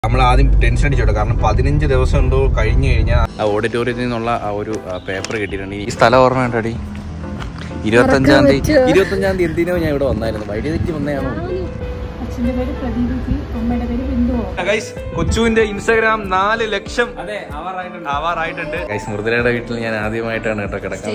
നമ്മൾ ആദ്യം ടെൻഷൻ അടിച്ചോട്ടെ, കാരണം 15 ദിവസം എന്തോ കഴിഞ്ഞു കഴിഞ്ഞാൽ ഓഡിറ്റോറിയത്തിൽ നിന്നുള്ള ആ ഒരു പേപ്പർ കിട്ടിയിട്ടുണ്ട്. ഈ സ്ഥലം ഓർമ്മ വേണ്ടടി, 25-ാം തീയതി എന്തിനോ ഞാൻ ഇവിടെ വന്നായിരുന്നു. വൈദ്യുതി തെറ്റി വന്നതാണോ? കൊച്ചുവിന്റെ ഇൻസ്റ്റാഗ്രാം 4 ലക്ഷം ആവാറായിട്ടുണ്ട്. മൃദുലയുടെ വീട്ടിൽ ഞാൻ ആദ്യമായിട്ടാണ് കേട്ടോ കിടക്കാൻ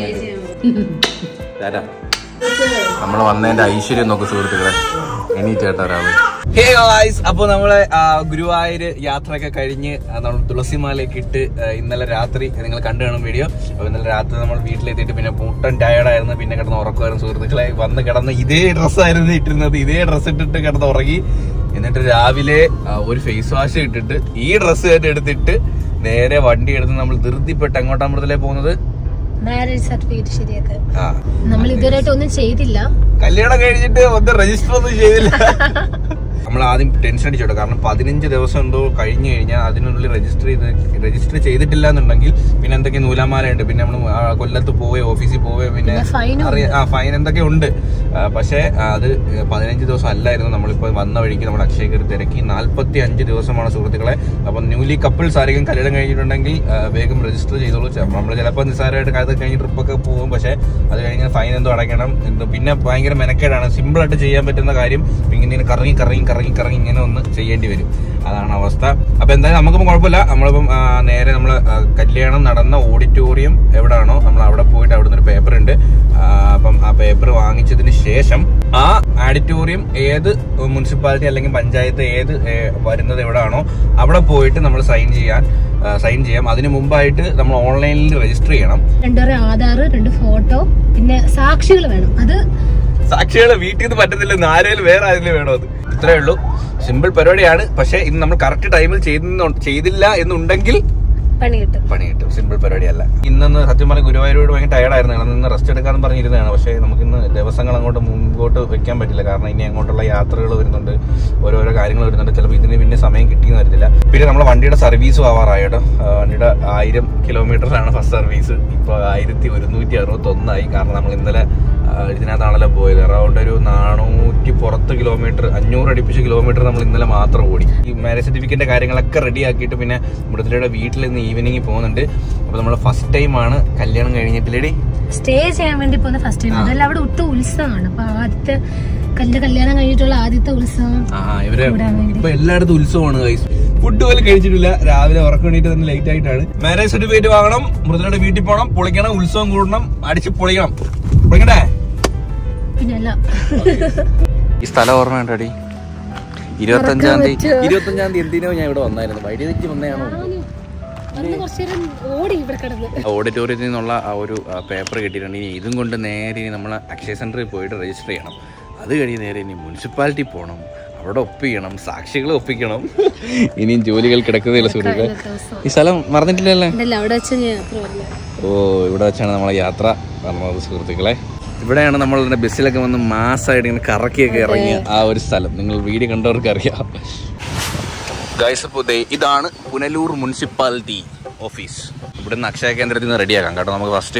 വേണ്ടി. നമ്മൾ വന്നതിന്റെ ഐശ്വര്യം നോക്ക് സുഹൃത്തുക്കളെ, എണീറ്റേട്ടാ രാവിലെ. അപ്പൊ നമ്മളെ ഗുരുവായൂര് യാത്രയൊക്കെ കഴിഞ്ഞ് നമ്മൾ തുളസിമാലയൊക്കെ ഇട്ട് ഇന്നലെ രാത്രി നിങ്ങൾ കണ്ടു കാണും വീഡിയോ. അപ്പൊ ഇന്നലെ രാത്രി നമ്മൾ വീട്ടിലെത്തിയിട്ട് പിന്നെ മുട്ടൻ ടയർഡായിരുന്നു, പിന്നെ കിടന്ന് ഉറക്കമായിരുന്നു സുഹൃത്തുക്കളെ. വന്ന് കിടന്ന് ഇതേ ഡ്രസ്സായിരുന്നു ഇട്ടിരുന്നത്, ഇതേ ഡ്രസ്സ് ഇട്ടിട്ട് കിടന്ന് ഉറങ്ങി. എന്നിട്ട് രാവിലെ ഒരു ഫേസ് വാഷ് ഇട്ടിട്ട് ഈ ഡ്രസ്സ് തന്നെ എടുത്തിട്ട് നേരെ വണ്ടി എടുത്ത് നമ്മൾ ധൃതിപ്പെട്ട് എങ്ങോട്ടാ മൃദുലേ പോകുന്നത്? മാരേജ് സർട്ടിഫിക്കറ്റ് ശരിയാക്കാൻ. നമ്മൾ ഇതുവരെയായിട്ട് ഒന്നും ചെയ്തില്ല, കല്യാണം കഴിഞ്ഞിട്ട് ഒന്ന് രജിസ്റ്റർ ഒന്നും ചെയ്തില്ല. നമ്മൾ ആദ്യം ടെൻഷൻ അടിച്ചോട്ടെ, കാരണം 15 ദിവസം എന്തോ കഴിഞ്ഞു കഴിഞ്ഞാൽ അതിനുള്ളിൽ രജിസ്റ്റർ ചെയ്തിട്ടില്ല എന്നുണ്ടെങ്കിൽ പിന്നെ എന്തൊക്കെ നൂലാമാലയുണ്ട്, പിന്നെ നമ്മൾ കൊല്ലത്ത് പോവേ ഓഫീസിൽ പോവേ പിന്നെ ഫൈൻ എന്തൊക്കെ ഉണ്ട്. പക്ഷെ അത് 15 ദിവസം അല്ലായിരുന്നു. നമ്മളിപ്പോൾ വന്ന വഴിക്ക് നമ്മൾ അക്ഷയ കയറി തിരക്കി 45 ദിവസമാണ് സുഹൃത്തുക്കളെ. അപ്പം ന്യൂലി കപ്പിൾസ് ആരെങ്കിലും കല്യാണം കഴിഞ്ഞിട്ടുണ്ടെങ്കിൽ വേഗം രജിസ്റ്റർ ചെയ്തോളൂ. നമ്മൾ ചിലപ്പോൾ നിസ്സാരമായിട്ട് അത് കഴിഞ്ഞ് ട്രിപ്പൊക്കെ പോകും, പക്ഷെ അത് കഴിഞ്ഞാൽ ഫൈൻ എന്തോ അടയ്ക്കണം. പിന്നെ ഭയങ്കര മെനക്കേടാണ്. സിമ്പിളായിട്ട് ചെയ്യാൻ പറ്റുന്ന കാര്യം ഇങ്ങനെ കറങ്ങി ഇങ്ങനെ ഒന്ന് ചെയ്യേണ്ടി വരും. അതാണ് അവസ്ഥ. അപ്പൊ എന്തായാലും നമുക്കിപ്പോൾ കുഴപ്പമില്ല. നമ്മളിപ്പം നേരെ നമ്മൾ കല്യാണം നടന്ന ഓഡിറ്റോറിയം എവിടെയാണോ നമ്മൾ അവിടെ പോയിട്ട് അവിടെ നിന്ന് ഒരു പേപ്പർ ഉണ്ട്. അപ്പം ആ പേപ്പർ വാങ്ങിച്ചതിന് ശേഷം ആ ഓഡിറ്റോറിയം ഏത് മുനിസിപ്പാലിറ്റി അല്ലെങ്കിൽ പഞ്ചായത്ത് ഏത് വരുന്നത് എവിടെയാണോ അവിടെ പോയിട്ട് നമ്മൾ സൈൻ ചെയ്യാം. അതിന് മുമ്പായിട്ട് നമ്മൾ ഓൺലൈനിൽ രജിസ്റ്റർ ചെയ്യണം. 2 ആധാർ, 2 ഫോട്ടോ, പിന്നെ സാക്ഷികൾ വേണം. അത് സാക്ഷികളെ വീട്ടിൽ നിന്ന് പറ്റത്തില്ല, ആരെങ്കിലും വേറെ ആരെങ്കിലും വേണോ? അത് ഇത്രേ ഉള്ളൂ. സിമ്പിൾ പരിപാടിയാണ്. പക്ഷെ ഇന്ന് നമ്മൾ കറക്റ്റ് ടൈമിൽ ചെയ്തില്ല എന്നുണ്ടെങ്കിൽ പണി കിട്ടും. സിമ്പിൾ പരിപാടിയല്ല. ഇന്നൊന്ന് സത്യം പറഞ്ഞ ഗുരുവായൂരോട് ഭയങ്കര ടയർഡായിരുന്നു. ഇന്ന് റെസ്റ്റ് എടുക്കാന്ന് പറഞ്ഞിരുന്നതാണ്. പക്ഷേ നമുക്കിന്ന് ദിവസങ്ങൾ അങ്ങോട്ട് മുമ്പോട്ട് വെക്കാൻ പറ്റില്ല, കാരണം ഇനി അങ്ങോട്ടുള്ള യാത്രകൾ വരുന്നുണ്ട്, ഓരോരോ കാര്യങ്ങൾ വരുന്നുണ്ട്. ചിലപ്പോൾ ഇതിന് പിന്നെ സമയം കിട്ടിയെന്ന് വരത്തില്ല. പിന്നെ നമ്മുടെ വണ്ടിയുടെ സർവീസും ആവാറായി കേട്ടോ. വണ്ടിയുടെ 1000 കിലോമീറ്ററാണ് ഫസ്റ്റ് സർവീസ്. ഇപ്പോൾ 1161 കാരണം നമ്മൾ ഇന്നലെ ഇതിനകത്താണല്ലോ പോയത്. അറൗണ്ട് ഒരു 400 പുറത്ത് കിലോമീറ്റർ, 500 അടുപ്പിച്ച് കിലോമീറ്റർ നമ്മൾ ഇന്നലെ മാത്രം ഓടി. ഈ മാരേജ് സർട്ടിഫിക്കറ്റിന്റെ കാര്യങ്ങളൊക്കെ റെഡി ആക്കിയിട്ട് പിന്നെ മൃദുലയുടെ വീട്ടിൽ നിന്ന് ഈവനിങ് പോകുന്നുണ്ട്. അപ്പൊ നമ്മള് ഫസ്റ്റ് ടൈം ആണ് കല്യാണം കഴിഞ്ഞിട്ടില്ലേടി സ്റ്റേ ചെയ്യാൻ വേണ്ടി പോകുന്ന ഫസ്റ്റ് ടൈം. അതല്ല, അവിടെ ഒട്ടും ഉത്സവമാണ്. അപ്പൊ ആദ്യത്തെ കല്യാണം കഴിഞ്ഞിട്ടുള്ള ആദ്യത്തെ ഉത്സവം. ഇപ്പൊ എല്ലായിടത്തും ഉത്സവമാണ് ഗൈസ്. ഫുഡ് പോലും കഴിച്ചിട്ടില്ല. രാവിലെ ഉറക്കം വേണ്ടിട്ട് തന്നെ ലേറ്റ് ആയിട്ടാണ്. മാരേജ് സർട്ടിഫിക്കറ്റ് വാങ്ങണം, മൃദുലയുടെ വീട്ടിൽ പോകണം, പൊളിക്കണം, ഉത്സവം കൂടണം, അടിച്ച് പൊളിക്കണ്ടേ? പിന്നല്ല. ഈ സ്ഥലം ഓർമ്മ വേണ്ടടി, 25-ാം തീയതി എന്തിനോ ഞാൻ ഇവിടെ വന്നായിരുന്നു. വൈദ്യുതി തെറ്റി വന്നതാണോ? ഓഡിറ്റോറിയത്തിൽ നിന്നുള്ള ആ ഒരു പേപ്പർ കിട്ടിയിട്ടുണ്ട്. ഇനി ഇതും കൊണ്ട് നേരെ നമ്മൾ അക്ഷയ സെന്ററിൽ പോയിട്ട് രജിസ്റ്റർ ചെയ്യണം. അത് കഴിഞ്ഞ് നേരെ ഇനി മുനിസിപ്പാലിറ്റി പോകണം, അവിടെ ഒപ്പിക്കണം, സാക്ഷികളെ ഒപ്പിക്കണം. ഇനിയും ജോലികൾ കിടക്കുന്നതില്ല സുഹൃത്തുക്കളെ. ഈ സ്ഥലം മറന്നിട്ടില്ലല്ലേ? ഓ, ഇവിടെ വെച്ചാണ് നമ്മളെ യാത്ര നടന്നത് സുഹൃത്തുക്കളെ. ഇവിടെയാണ് നമ്മൾ ബസ്സിലൊക്കെ വന്ന് മാസമായിട്ട് ഇങ്ങനെ കറക്കിയൊക്കെ ഇറങ്ങിയ ആ ഒരു സ്ഥലം. നിങ്ങൾ വീഡിയോ കണ്ടവർക്ക് അറിയാം ഗൈസ്. അപ്പോൾ ഇതാണ് പുനലൂർ മുനിസിപ്പാലിറ്റി ഓഫീസ്. ഇവിടെ നിന്ന് അക്ഷയ കേന്ദ്രത്തിൽ നിന്ന് റെഡിയാക്കാം കേട്ടോ. നമുക്ക് ഫസ്റ്റ്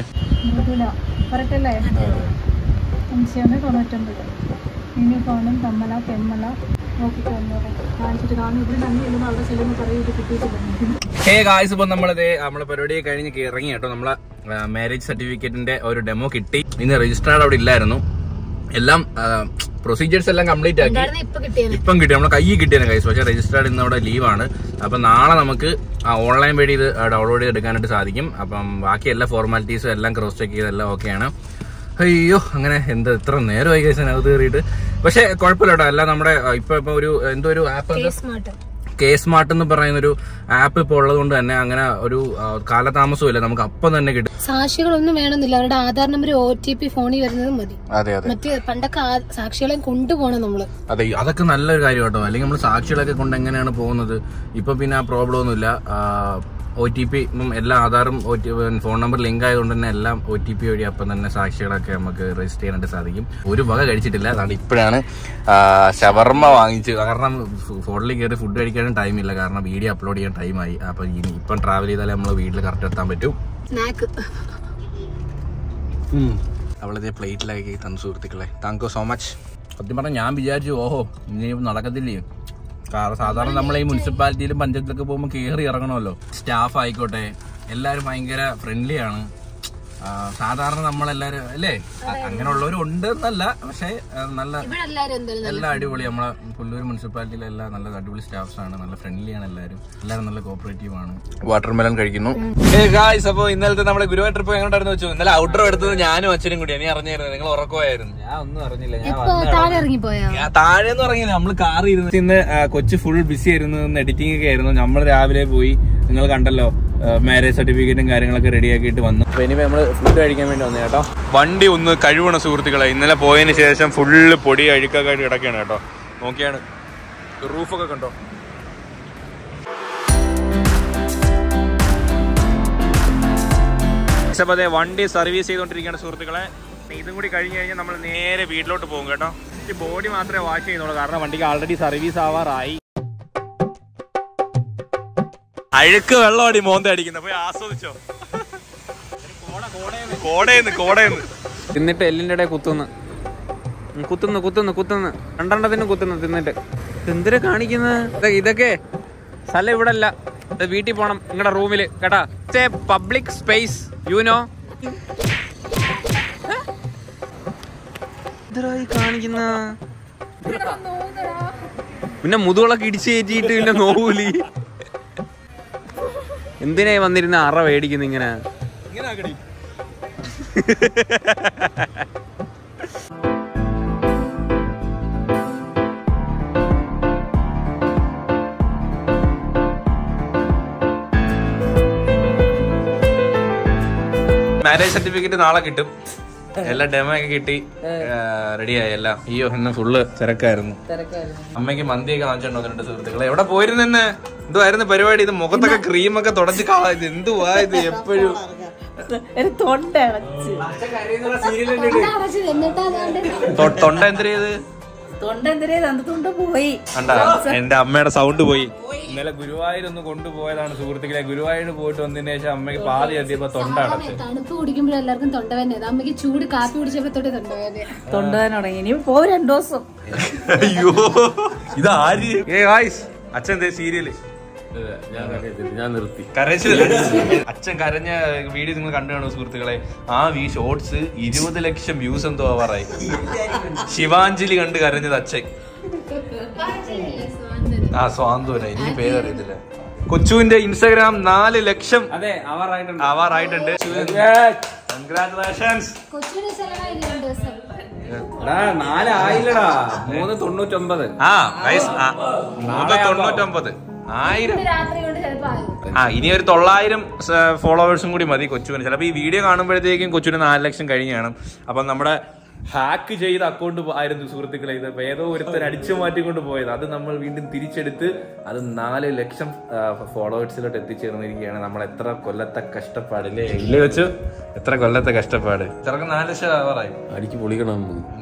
ഇപ്പൊ നമ്മളെ പരിപാടി കഴിഞ്ഞ് ഇറങ്ങി കേട്ടോ. നമ്മളെ മാരേജ് സർട്ടിഫിക്കറ്റിന്റെ ഒരു ഡെമോ കിട്ടി. ഇന്ന് രജിസ്റ്റേർഡ് അവിടെ ഇല്ലായിരുന്നു. എല്ലാം പ്രൊസീജിയേഴ്സ് എല്ലാം കംപ്ലീറ്റ് ആക്കി ഇപ്പം കിട്ടി, നമ്മളെ കയ്യിൽ കിട്ടിയാണ് കൈസ്. പക്ഷേ രജിസ്റ്റേർഡ് ഇന്ന് അവിടെ ലീവാണ്. അപ്പം നാളെ നമുക്ക് ഓൺലൈൻ വഴി ഇത് ഡൗൺലോഡ് ചെയ്തെടുക്കാനായിട്ട് സാധിക്കും. അപ്പം ബാക്കി എല്ലാ ഫോർമാലിറ്റീസും എല്ലാം ക്രോസ് ചെക്ക് ചെയ്തെല്ലാം ഓക്കെയാണ്. അയ്യോ, അങ്ങനെ എത്ര നേരമായി കൈസ് അതിനകത്ത് കയറിയിട്ട്. പക്ഷെ കുഴപ്പമില്ല കേട്ടോ. എല്ലാം നമ്മുടെ ഇപ്പൊ ഒരു എന്തോ ഒരു ആപ്പ് കെ സ്മാർട്ട് എന്ന് പറയുന്നൊരു ആപ്പ് ഇപ്പോൾ ഉള്ളത് കൊണ്ട് തന്നെ അങ്ങനെ ഒരു കാലതാമസവും ഇല്ല, നമുക്ക് അപ്പം തന്നെ കിട്ടും. സാക്ഷികളൊന്നും വേണമെന്നില്ല, അവരുടെ ആധാർ നമ്പർ OTP ഫോണിൽ വരുന്നത് മതി. അതെ, മറ്റേ പണ്ടൊക്കെ സാക്ഷികളെ കൊണ്ടുപോകണം നമ്മള്. അതെ, അതൊക്കെ നല്ലൊരു കാര്യം കേട്ടോ. അല്ലെങ്കിൽ നമ്മൾ സാക്ഷികളൊക്കെ കൊണ്ട് എങ്ങനെയാണ് പോകുന്നത്? ഇപ്പൊ പിന്നെ ആ പ്രോബ്ലം ഒന്നുമില്ല. OTP എല്ലാ ആധാറും ഫോൺ നമ്പർ ലിങ്ക് ആയതുകൊണ്ട് തന്നെ എല്ലാം OTP വഴി അപ്പം തന്നെ സാക്ഷികളൊക്കെ നമുക്ക് രജിസ്റ്റർ ചെയ്യാനായിട്ട് സാധിക്കും. ഒരു വക കഴിച്ചിട്ടില്ല. അതാണ് ഇപ്പോഴാണ് ഷവർമ്മ വാങ്ങിച്ച്, കാരണം ഫോണിൽ കയറി ഫുഡ് കഴിക്കാനും ടൈമില്ല, കാരണം വീഡിയോ അപ്ലോഡ് ചെയ്യാൻ ടൈമായി. അപ്പൊ ഇപ്പം ട്രാവൽ ചെയ്താലേ നമ്മൾ വീട്ടിൽ കറക്റ്റ് എത്താൻ പറ്റും. അവളതേ പ്ലേറ്റിലാക്കി തന്നു സുഹൃത്തുക്കളെ. Thank you so much. സത്യം പറഞ്ഞാൽ ഞാൻ വിചാരിച്ചു ഓഹോ ഇനി നടക്കത്തില്ലേ, കാരണം സാധാരണ നമ്മളെ ഈ മുനിസിപ്പാലിറ്റിയിലും പഞ്ചായത്തിലൊക്കെ പോകുമ്പോൾ കയറി ഇറങ്ങണമല്ലോ. സ്റ്റാഫ് ആയിക്കോട്ടെ എല്ലാവരും ഭയങ്കര ഫ്രണ്ട്ലി ആണ്. സാധാരണ നമ്മളെല്ലാരും അല്ലേ അങ്ങനെയുള്ളവരും ഉണ്ട് എന്നല്ല, പക്ഷെ നല്ല എല്ലാം അടിപൊളി. നമ്മളെ പുല്ലൂർ മുനിസിപ്പാലിറ്റിയിലെ എല്ലാം നല്ല അടിപൊളി സ്റ്റാഫ്സ് ആണ്, നല്ല ഫ്രണ്ട്ലി ആണ് എല്ലാവരും നല്ല കോപ്പറേറ്റീവ് ആണ്. വാട്ടർമെലൺ കഴിക്കുന്നു. അപ്പൊ ഇന്നലത്തെ നമ്മുടെ ഗുരുവായൂർ ട്രിപ്പ് എങ്ങോട്ടായിരുന്നു വെച്ചു? ഇന്നലെ ഔട്ട്ഡോർ എടുത്തത് ഞാനും അച്ഛനും കൂടിയാണ്. നീ അറിഞ്ഞായിരുന്നു? നിങ്ങൾ ഉറക്കമായിരുന്നു. ഞാൻ ഒന്നും അറിഞ്ഞില്ല. ഞാൻ താഴെന്ന് ഇറങ്ങിയില്ല, നമ്മള് കാറിൽ ഇരുന്ന്. ഇന്ന് കൊച്ചു ഫുൾ ബിസി ആയിരുന്നു, എഡിറ്റിംഗ് ഒക്കെ ആയിരുന്നു. നമ്മൾ രാവിലെ പോയി, നിങ്ങൾ കണ്ടല്ലോ, മാരേജ് സർട്ടിഫിക്കറ്റും കാര്യങ്ങളൊക്കെ റെഡിയാക്കിയിട്ട് വന്നു. അപ്പൊ ഇനി നമ്മള് ഫുഡ് കഴിക്കാൻ വേണ്ടി വന്നു കേട്ടോ. വണ്ടി ഒന്ന് കഴിവണം സുഹൃത്തുക്കളെ. ഇന്നലെ പോയതിന് ശേഷം ഫുള്ള് പൊടി അഴുക്കൊക്കെ ആയിട്ട് കിടക്കുകയാണ് കേട്ടോ. നോക്കിയാണ് റൂഫൊക്കെ കണ്ടോ. അതെ, വണ്ടി സർവീസ് ചെയ്തോണ്ടിരിക്കുകയാണ് സുഹൃത്തുക്കളെ. ഇതും കൂടി കഴിഞ്ഞ് കഴിഞ്ഞാൽ നമ്മൾ നേരെ വീട്ടിലോട്ട് പോകും കേട്ടോ. ഈ ബോഡി മാത്രമേ വാഷ് ചെയ്യുന്നുള്ളൂ, കാരണം വണ്ടിക്ക് ആൾറെഡി സർവീസ് ആവാറായി. അഴുക്ക് വെള്ളമടി മോന്ത അടിക്കുന്നത്, പോയി ആസ്വദിച്ചോ. കോടയെന്ന് തിന്നിട്ട് എല്ലിൻ്റെ ഇടയിൽ കുത്തുന്നു രണ്ടെണ്ണത്തിന് കുത്തുന്നു തിന്നിട്ട്. എന്തിനാ കാണിക്കുന്നത്? ഇതൊക്കെ സ്ഥലം ഇവിടെ അല്ല, വീട്ടിൽ പോണം നിങ്ങളുടെ റൂമില് കേട്ടാ. Public space you know. എന്തരായി കാണിക്കുന്ന? പിന്നെ മുതുകളൊക്കെ ഇടിച്ചു കയറ്റിയിട്ട് പിന്നെ നോവൂലി. എന്തിനായി വന്നിരുന്ന അറ മേടിക്കുന്ന ഇങ്ങനെ? മാരേജ് സർട്ടിഫിക്കറ്റ് നാളെ കിട്ടും. എല്ലാം ഡെമോ ഒക്കെ കിട്ടി, റെഡിയായി എല്ലാം. അയ്യോ ഇന്ന് ഫുള്ള് തിരക്കായിരുന്നു. അമ്മയ്ക്ക് മന്തിയൊക്കെ വാങ്ങിച്ചോണ്ട് വന്നിട്ടുണ്ട് സുഹൃത്തുക്കളെ. എവിടെ പോയിരുന്നെന്ന്? എന്തുവായിരുന്നു പരിപാടി? ഇത് മുഖത്തൊക്കെ ക്രീമൊക്കെ തുടച്ച് കളയത് എന്തുവാ ഇത്? എപ്പോഴും തൊണ്ട എന്തിനേത്? എന്റെ അമ്മയുടെ സൗണ്ട് പോയി. ഇന്നലെ ഗുരുവായൂരൊന്ന് കൊണ്ടുപോയതാണ് സുഹൃത്തുക്കളെ. ഗുരുവായൂർ പോയിട്ട് വന്നതിന് ശേഷം അമ്മയ്ക്ക് പാതി എത്തിയപ്പോ തൊണ്ട അടച്ചു. തണുപ്പ് കുടിക്കുമ്പോൾ എല്ലാവർക്കും തൊണ്ടവേദന. അമ്മയ്ക്ക് ചൂട് കാപ്പി കുടിച്ചപ്പോ തൊട്ട് തൊണ്ടവേദന തുടങ്ങി. ഇനി പോ 2 ദിവസം. അയ്യോ ഇത് ആര്? അച്ഛൻ സീരിയല് ഞാൻ നിർത്തി. അച്ഛൻ കരഞ്ഞ വീഡിയോ നിങ്ങൾ കണ്ടു കാണും സുഹൃത്തുക്കളെ. ആ ഷോർട്സ് 20 ലക്ഷം വ്യൂസ് എന്തോ ആവാറായി. ശിവാഞ്ജലി കണ്ട് കരഞ്ഞത് അച്ഛൻ. സ്വാന്തവന, എനിക്ക് പേരറിയത്തില്ല. കൊച്ചുവിന്റെ ഇൻസ്റ്റാഗ്രാം 4 ലക്ഷം ആവാറായിട്ടുണ്ട്. കൺഗ്രാറ്റുലേഷൻസ്. 4 ആയില്ലടാ, 399. 1000. ഇനി ഒരു 900 ഫോളോവേഴ്സും കൂടി മതി കൊച്ചുവിന്. ചിലപ്പോ ഈ വീഡിയോ കാണുമ്പോഴത്തേക്കും കൊച്ചുവിന് 4 ലക്ഷം കഴിഞ്ഞ് കാണും. അപ്പൊ നമ്മുടെ ഹാക്ക് ചെയ്ത അക്കൗണ്ട് ആയിരുന്നു സുഹൃത്തുക്കളെ. ഇത് ഏതോ ഒരുത്തർ അടിച്ചു മാറ്റിക്കൊണ്ട് പോയത്. അത് നമ്മൾ വീണ്ടും തിരിച്ചെടുത്ത് അത് 4 ലക്ഷം ഫോളോവേഴ്സിലോട്ട് എത്തിച്ചേർന്നിരിക്കുകയാണ്. നമ്മൾ എത്ര കൊല്ലത്തെ കഷ്ടപ്പാടില്ലേ ഇല്ലേ വെച്ചു? എത്ര കൊല്ലത്തെ കഷ്ടപ്പാട്. ചെറുക്കൻ 4 ലക്ഷം ആവാറായി. അടിച്ചു പൊളിക്കണം.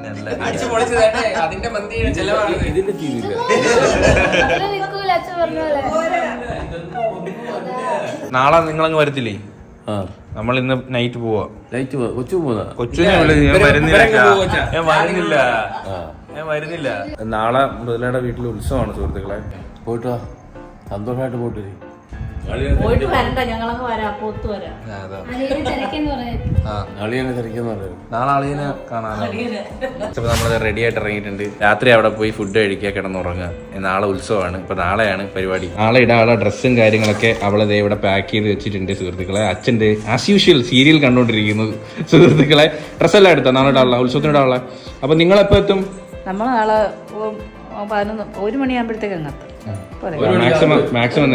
ഇതിന്റെ ജീവില്ല. നാളെ നിങ്ങളങ്ങ് വരത്തില്ലേ? നമ്മൾ ഇന്ന് നൈറ്റ് പോവാ. കൊച്ചുവിനെ ഞാൻ വരുന്നില്ല. നാളെ മൃദുലയുടെ വീട്ടിൽ ഉത്സവമാണ് സുഹൃത്തുക്കളെ. പോയിട്ടോ, സന്തോഷമായിട്ട് പോയിട്ട് നാളെ അളിയനെ കാണാനാണ്. ഇപ്പൊ നമ്മളത് റെഡി ആയിട്ട് ഇറങ്ങിയിട്ടുണ്ട്. രാത്രി അവിടെ പോയി ഫുഡ് കഴിക്കുക, കിടന്നുറങ്ങുക. നാളെ ഉത്സവമാണ്. ഇപ്പൊ നാളെയാണ് പരിപാടി. നാളെ ഇടാനുള്ള ഡ്രസ്സും കാര്യങ്ങളൊക്കെ അവളെ ഇവിടെ പാക്ക് ചെയ്ത് വെച്ചിട്ടുണ്ട് സുഹൃത്തുക്കളെ. അച്ഛന്റെ ആസ് യൂഷ്വൽ സീരിയൽ കണ്ടോണ്ടിരിക്കുന്നത് സുഹൃത്തുക്കളെ. ഡ്രസ്സെല്ലാം എടുത്താ നാളെ ഇടാനുള്ള, ഉത്സവത്തിന് ഇടാനുള്ള. അപ്പൊ നിങ്ങളെപ്പോ എത്തും? നമ്മൾ നാളെ 1 മണിയാകുമ്പോഴത്തേക്ക് അങ്ങെത്തും. മാക്സിമം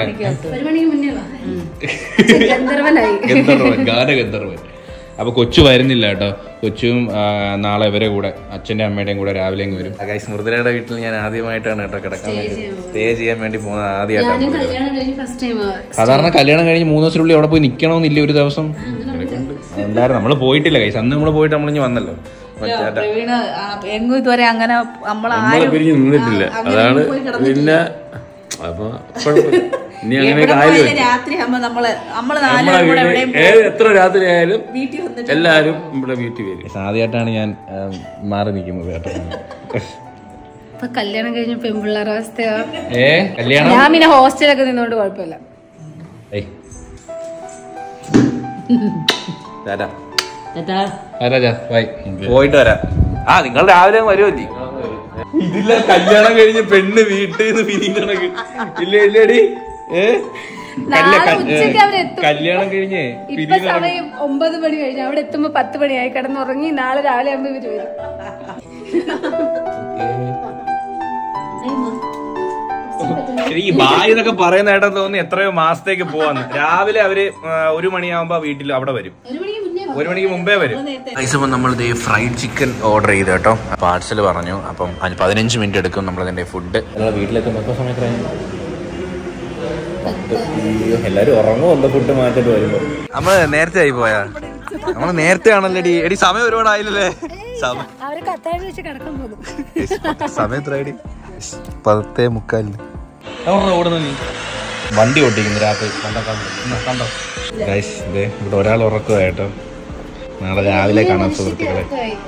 ഗാനഗന്ധർവൻ. അപ്പൊ കൊച്ചു വരുന്നില്ല കേട്ടോ. കൊച്ചും നാളെ ഇവരെ കൂടെ അച്ഛന്റെ അമ്മയുടെയും കൂടെ രാവിലെ വരും. മൃദുലയുടെ വീട്ടിൽ ഞാൻ ആദ്യമായിട്ടാണ് കേട്ടോ കിടക്കാൻ വേണ്ടി സ്റ്റേ ചെയ്യാൻ വേണ്ടി പോകുന്നത്. ആദ്യമായിട്ടാണ്. സാധാരണ കല്യാണം കഴിഞ്ഞ് 3 ദിവസത്തിനുള്ളിൽ അവിടെ പോയി നിക്കണമെന്നില്ല ഒരു ദിവസം. എന്തായാലും നമ്മള് പോയിട്ടില്ല കൈസ്. അന്ന് നമ്മള് പോയിട്ട് നമ്മളിഞ്ഞ് വന്നല്ലോ. എങ്ങും ഇതുവരെ അങ്ങനെ പിരിഞ്ഞ് നിന്നിട്ടില്ല. അതാണ് പിന്നെ അപ്പൊ രാത്രി എത്ര രാത്രി ആയാലും എല്ലാരും ഇവിടെ വീട്ടിൽ വരും. ആദ്യമായിട്ടാണ് ഞാൻ മാറി നിൽക്കുന്നത് കേട്ടോ. ഇപ്പൊ കല്യാണം കഴിഞ്ഞ പെൺപിള്ളേരുടെ അവസ്ഥയോ കല്യാണം ഞാൻ പിന്നെ ഹോസ്റ്റലൊക്കെ നിന്നോണ്ട് കുഴപ്പമില്ല. പോയിട്ട് വരാം. നിങ്ങൾ രാവിലെ വരുമല്ലേ? ഇതില്ല കല്യാണം കഴിഞ്ഞ് പെണ്ണ് വീട്ടിൽ നിന്ന് പിരിഞ്ഞണക്ക് ഇല്ല ഇല്ലടി. കല്യാണം കഴിഞ്ഞ് ഇപ്പൊ സമയം 9 മണി കഴിഞ്ഞു. അവിടെ എത്തുമ്പോ 10 മണിയായി. കിടന്നുറങ്ങി നാളെ രാവിലെ ആകുമ്പോ ഇവര് വരും. ഈ ബായ് എന്നൊക്കെ പറയുന്ന ഏട്ടാ തോന്നുന്നു എത്രയോ മാസത്തേക്ക് പോവാന്ന്. രാവിലെ അവര് 1 മണിയാകുമ്പോ വീട്ടിൽ അവിടെ വരും. 1 മണിക്ക് മുമ്പേ വരും. നമ്മൾ ഫ്രൈഡ് ചിക്കൻ ഓർഡർ ചെയ്തു കേട്ടോ. പാർസൽ പറഞ്ഞു. അപ്പം 15 മിനിറ്റ് എടുക്കും നമ്മളതിന്റെ ഫുഡ്. വീട്ടിലെത്തുമ്പോ സമയത്ത് എല്ലാരും ഉറങ്ങുമല്ലോ ഫുഡ് മാറ്റിട്ട് വരുമ്പോ. നമ്മള് നേരത്തെ ആയി പോയാ? നമ്മള് നേരത്തെ ആണല്ലോ എടി. സമയം ഒരുപാടായില്ലേ? സമയം എത്ര ഐഡി? 10:45. ഓടുന്നു നീ വണ്ടി ഓട്ടിക്കുന്നു രാത്രി. കണ്ടോ ഗൈസ്, ഇവിടെ ഒരാൾ ഉറക്കുവായിട്ടോ. നാളെ രാവിലെ കാണാൻ സുഹൃത്തുക്കളെ.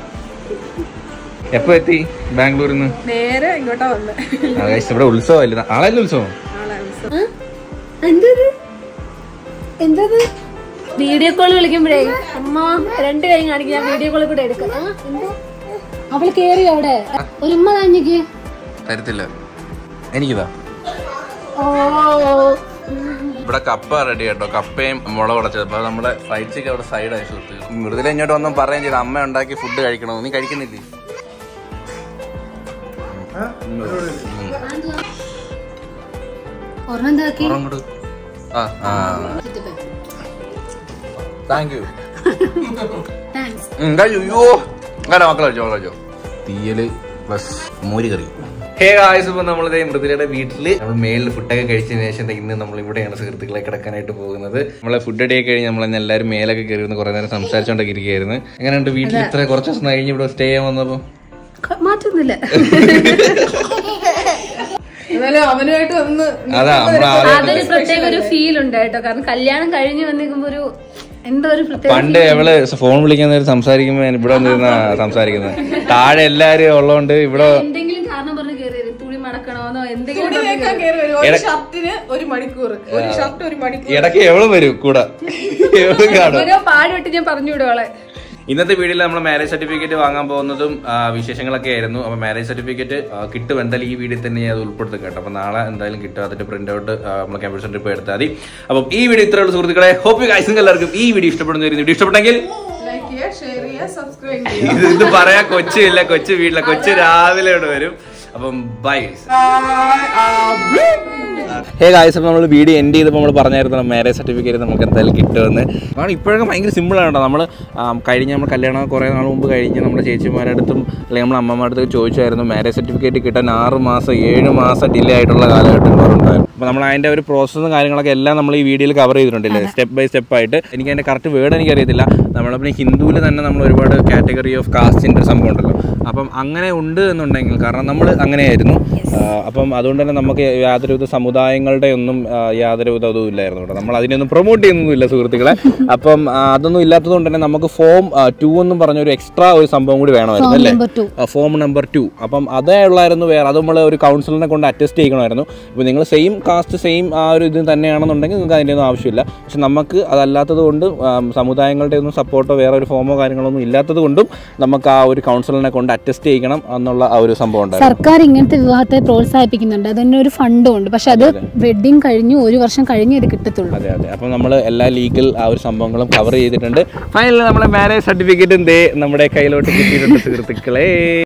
എപ്പോ എത്തി ബാംഗ്ലൂരിൽ നിന്ന്? നേരെ ഇങ്ങോട്ടാ വന്നെ. ഇവിടെ ഉത്സവമല്ലേ? നാളെയല്ലേ ഉത്സവം? എന്തത് വീഡിയോ കോൾ വിളിക്കുമ്പോഴേ അമ്മ 2 കൈ കാണിക്കും. ഞാൻ വീഡിയോ കോളിൽ കൂടെ എടുക്കാം. അവള് കേറി അവിടെ ഒരു ഉമ്മ താഞ്ഞിക്ക് തരത്തില്ല. എനിക്കിതാ ഇവിടെ കപ്പ റെഡി കേട്ടോ. കപ്പയും മുളക് ഉടച്ചത്. അപ്പൊ നമ്മുടെ ഫ്രൈഡ് ചിക്കൻ അവിടെ സൈഡായി. സുഹൃത്തുക്കൾ മൃദുല ഇങ്ങോട്ട് ഒന്നും പറയുകയും ചെയ്തു അമ്മ ഉണ്ടാക്കി ഫുഡ് കഴിക്കണമെന്ന്. നീ കഴിക്കുന്നില്ലേ? Thank you. അയ്യോ മക്കളെ കഴിച്ചോ. തീയല് പ്ലസ് മോര് കറി. ഹേ ഗായ്സ്, ഇപ്പൊ നമ്മളിതേ മൃദുലയുടെ വീട്ടില് നമ്മൾ മേലിൽ ഫുഡൊക്കെ കഴിച്ചതിന് ശേഷം ഇന്ന് നമ്മൾ ഇവിടെയാണ് സുഹൃത്തുക്കളെ കിടക്കാനായിട്ട് പോകുന്നത്. നമ്മളെ ഫുഡ് അടിയൊക്കെ കഴിഞ്ഞ് നമ്മളെല്ലാവരും മേലൊക്കെ കയറി കുറേ നേരം സംസാരിച്ചോണ്ടൊക്കെ ഇരിക്കുകയായിരുന്നു. എങ്ങനെയുണ്ട് വീട്ടിൽ ഇത്ര കുറച്ച് ദിവസം കഴിഞ്ഞ് ഇവിടെ സ്റ്റേ ചെയ്യാൻ വന്നപ്പോ? മാറ്റൊന്നുമില്ല. അതൊരു പ്രത്യേക ഒരു ഫീൽ ഉണ്ട് കേട്ടോ. കാരണം കല്യാണം കഴിഞ്ഞ് വന്നിരിക്കുമ്പോ ഒരു എന്തോ ഒരു പ്രത്യേക. പണ്ട് അവള് ഫോൺ വിളിക്കാൻ നേരം സംസാരിക്കുമ്പോ ഇവിടെ വന്നിരുന്ന സംസാരിക്കുന്നത്. താഴെ എല്ലാരും ഉള്ളതുകൊണ്ട് ഇവിടെ എന്തെങ്കിലും കാരണം പറഞ്ഞ് കയറി വരും. തുണി മടക്കണോന്നോ എന്തെങ്കിലും ഇടയ്ക്ക് എവളും വരും കൂടെ. ഓരോ പാടുപെട്ട് ഞാൻ പറഞ്ഞു വിടുവോളെ. ഇന്നത്തെ വീഡിയോയിൽ നമ്മൾ മാരേജ് സർട്ടിഫിക്കറ്റ് വാങ്ങാൻ പോകുന്നതും വിശേഷങ്ങളൊക്കെ ആയിരുന്നു. അപ്പോൾ മാരേജ് സർട്ടിഫിക്കറ്റ് കിട്ടും എന്തായാലും ഈ വീഡിയോ തന്നെ ഞാൻ അത് ഉൾപ്പെടുത്തും കേട്ടോ. അപ്പോൾ നാളെ എന്തായാലും കിട്ടും. അതിന്റെ പ്രിന്റ് ഔട്ട് നമ്മൾ ക്യാമ്പസ് സെന്ററിൽ പോയി എടുത്താൽ മതി. അപ്പം ഈ വീഡിയോ ഇത്രയുള്ള സുഹൃത്തുക്കളെ. ഹോപ്പ് ഗൈസ് എല്ലാവർക്കും ഈ വീഡിയോ ഇഷ്ടപ്പെടുന്ന വീഡിയോ ഇഷ്ടപ്പെട്ടെങ്കിൽ ഇത് പറയാ കൊച്ചില്ല, കൊച്ചു വീട്ടില, കൊച്ചു രാവിലെ ഇവിടെ വരും. അപ്പം ബൈ. ഹേ ഗായ്സ്, അപ്പോൾ നമ്മൾ വീഡിയോ എൻഡ് ചെയ്തപ്പോൾ നമ്മൾ പറഞ്ഞായിരുന്നു മാരേജ് സർട്ടിഫിക്കറ്റ് നമുക്ക് എന്തായാലും കിട്ടുമെന്ന്. കാരണം ഇപ്പോഴൊക്കെ ഭയങ്കര സിമ്പിളാണ് കേട്ടോ. നമ്മൾ നമ്മൾ കല്യാണം കുറേ നാൾ മുമ്പ് കഴിഞ്ഞ് നമ്മുടെ ചേച്ചിമാരുടെ അടുത്തും അല്ലെങ്കിൽ നമ്മുടെ അമ്മമാരുടെ അടുത്ത് ചോദിച്ചായിരുന്നു മാരേജ് സർട്ടിഫിക്കറ്റ് കിട്ടാൻ 6 മാസം 7 മാസം ഡിലേ ആയിട്ടുള്ള കാലഘട്ടങ്ങളുണ്ടായിരുന്നു. അപ്പോൾ നമ്മൾ അതിൻ്റെ ഒരു പ്രോസസ്സും കാര്യങ്ങളൊക്കെ എല്ലാം നമ്മൾ ഈ വീഡിയോയിൽ കവർ ചെയ്തിട്ടുണ്ടല്ലേ, സ്റ്റെപ്പ് ബൈ സ്റ്റെപ്പായിട്ട്. എനിക്ക് അതിൻ്റെ കറക്റ്റ് വേർഡ് എനിക്കറിയത്തില്ല. നമ്മളിപ്പോൾ ഹിന്ദുവിൽ തന്നെ നമ്മൾ ഒരുപാട് കാറ്റഗറി ഓഫ് കാസ്റ്റിൻ്റെ ഒരു സംഭവം ഉണ്ടല്ലോ. അപ്പം അങ്ങനെ ഉണ്ട് എന്നുണ്ടെങ്കിൽ, കാരണം നമ്മൾ അങ്ങനെയായിരുന്നു. അപ്പം അതുകൊണ്ട് തന്നെ നമുക്ക് യാതൊരുവിധ സമുദായങ്ങളുടെ ഒന്നും യാതൊരുവിധ ഇതും ഇല്ലായിരുന്നു കേട്ടോ. നമ്മൾ അതിനൊന്നും പ്രൊമോട്ട് ചെയ്യുന്നൊന്നുമില്ല സുഹൃത്തുക്കളെ. അപ്പം അതൊന്നും ഇല്ലാത്തത് കൊണ്ട് തന്നെ നമുക്ക് ഫോം 2 എന്നും പറഞ്ഞൊരു എക്സ്ട്രാ ഒരു സംഭവം കൂടി വേണമായിരുന്നു അല്ലേ, ഫോം നമ്പർ 2. അപ്പം അതേ ഉള്ളായിരുന്നു വേറെ. അത് നമ്മൾ ഒരു കൗൺസിലറിനെ കൊണ്ട് അറ്റസ്റ്റ് ചെയ്യണമായിരുന്നു. ഇപ്പോൾ നിങ്ങൾ സെയിം കാസ്റ്റ് സെയിം ആ ഒരു ഇത് തന്നെയാണെന്നുണ്ടെങ്കിൽ നിങ്ങൾക്ക് അതിൻ്റെ ഒന്നും ആവശ്യമില്ല. പക്ഷെ നമുക്ക് അതല്ലാത്തത് കൊണ്ട് സമുദായങ്ങളുടെ ഒന്നും സപ്പോർട്ടോ വേറെ ഒരു ഫോമോ കാര്യങ്ങളൊന്നും ഇല്ലാത്തത് കൊണ്ടും നമുക്ക് ആ ഒരു കൗൺസിലറിനെ കൊണ്ട് അറ്റസ്റ്റ് ചെയ്യണം എന്നുള്ള ആ ഒരു സംഭവം ഉണ്ടായിരുന്നു. സർക്കാർ ഇങ്ങനത്തെ വിവാഹത്തെ പ്രോത്സാഹിപ്പിക്കുന്നുണ്ട്. അതിന് ഒരു ഫണ്ടും ഉണ്ട്. പക്ഷെ അത് വെഡിങ് കഴിഞ്ഞ് 1 വർഷം കഴിഞ്ഞേ ഇത് കിട്ടത്തുള്ളൂ. അതെ അതെ. അപ്പം നമ്മൾ എല്ലാ ലീഗൽ ആ ഒരു സംഭവങ്ങളും കവർ ചെയ്തിട്ടുണ്ട്. ഫൈനലി നമ്മുടെ മാരേജ് സർട്ടിഫിക്കറ്റും നമ്മുടെ കയ്യിലോട്ട് കിട്ടിയിട്ടുണ്ട് സുഹൃത്തുക്കളെ.